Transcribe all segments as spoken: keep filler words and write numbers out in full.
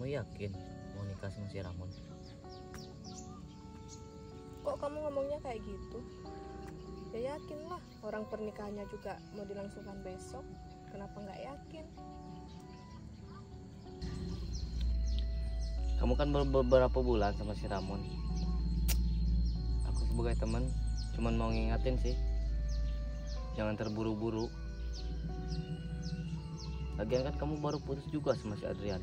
Kamu yakin mau nikah sama si Ramon? Kok kamu ngomongnya kayak gitu? Ya yakin lah, orang pernikahannya juga mau dilangsungkan besok. Kenapa nggak yakin? Kamu kan baru beberapa bulan sama si Ramon. Aku sebagai teman cuman mau ngingatin sih, jangan terburu-buru. Lagian kan kamu baru putus juga sama si Adrian.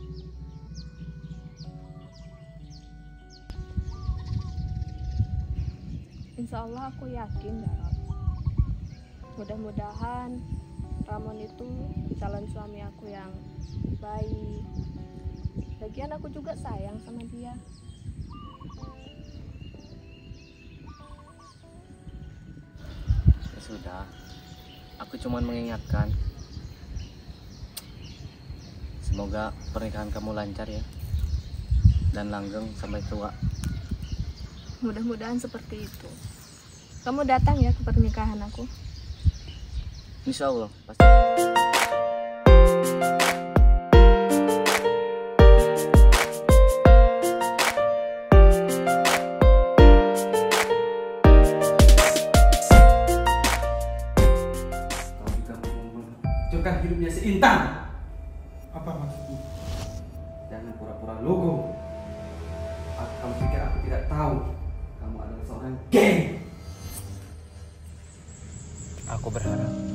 Insya Allah aku yakin, Darot. Mudah-mudahan Ramon itu calon suami aku yang baik. Lagian aku juga sayang sama dia. Ya sudah, aku cuman mengingatkan. Semoga pernikahan kamu lancar ya, dan langgeng sampai tua. Mudah-mudahan seperti itu. Kamu datang ya ke pernikahan aku? Insya Allah pasti. Hancurkan hidupnya si Intan. Apa maksudmu? Jangan pura-pura logo. Aku kamu pikir aku tidak tahu kamu adalah seorang gay. Aku berharap